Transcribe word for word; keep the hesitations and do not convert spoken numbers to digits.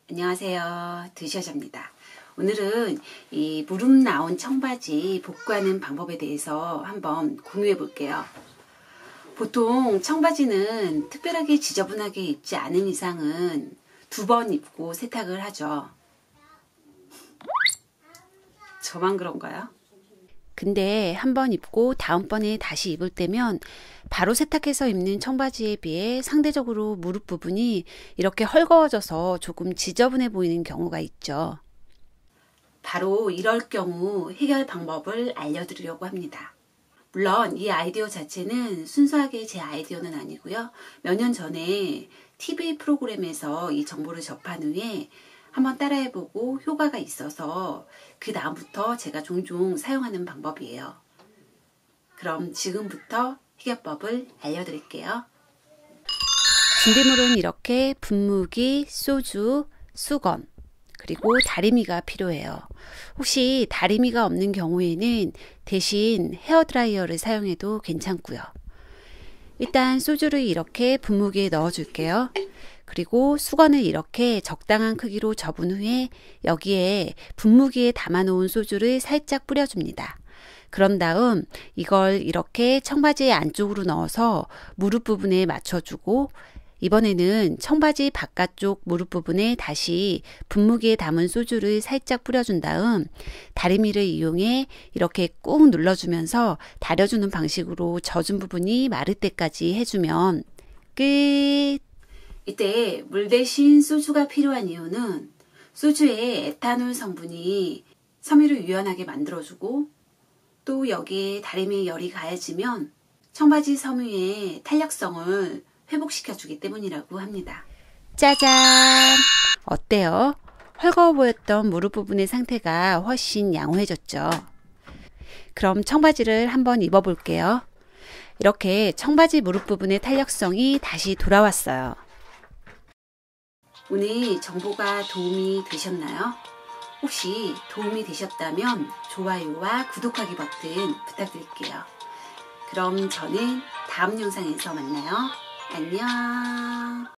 안녕하세요. 드셔자입니다. 오늘은 이 무릎 나온 청바지 복구하는 방법에 대해서 한번 공유해 볼게요. 보통 청바지는 특별하게 지저분하게 입지 않은 이상은 두 번 입고 세탁을 하죠. 저만 그런가요? 근데 한 번 입고 다음번에 다시 입을 때면 바로 세탁해서 입는 청바지에 비해 상대적으로 무릎 부분이 이렇게 헐거워져서 조금 지저분해 보이는 경우가 있죠. 바로 이럴 경우 해결 방법을 알려드리려고 합니다. 물론 이 아이디어 자체는 순수하게 제 아이디어는 아니고요. 몇 년 전에 티비 프로그램에서 이 정보를 접한 후에 한번 따라해보고 효과가 있어서 그 다음부터 제가 종종 사용하는 방법이에요. 그럼 지금부터 해결법을 알려드릴게요. 준비물은 이렇게 분무기, 소주, 수건, 그리고 다리미가 필요해요. 혹시 다리미가 없는 경우에는 대신 헤어드라이어를 사용해도 괜찮고요. 일단 소주를 이렇게 분무기에 넣어 줄게요. 그리고 수건을 이렇게 적당한 크기로 접은 후에 여기에 분무기에 담아 놓은 소주를 살짝 뿌려줍니다. 그런 다음 이걸 이렇게 청바지 안쪽으로 넣어서 무릎 부분에 맞춰주고, 이번에는 청바지 바깥쪽 무릎 부분에 다시 분무기에 담은 소주를 살짝 뿌려준 다음 다리미를 이용해 이렇게 꾹 눌러주면서 다려주는 방식으로 젖은 부분이 마를 때까지 해주면 끝! 이때 물 대신 소주가 필요한 이유는 소주의 에탄올 성분이 섬유를 유연하게 만들어주고, 또 여기에 다리미 열이 가해지면 청바지 섬유의 탄력성을 회복시켜주기 때문이라고 합니다. 짜잔! 어때요? 헐거워 보였던 무릎 부분의 상태가 훨씬 양호해졌죠. 그럼 청바지를 한번 입어볼게요. 이렇게 청바지 무릎 부분의 탄력성이 다시 돌아왔어요. 오늘 정보가 도움이 되셨나요? 혹시 도움이 되셨다면 좋아요와 구독하기 버튼 부탁드릴게요. 그럼 저는 다음 영상에서 만나요. 안녕.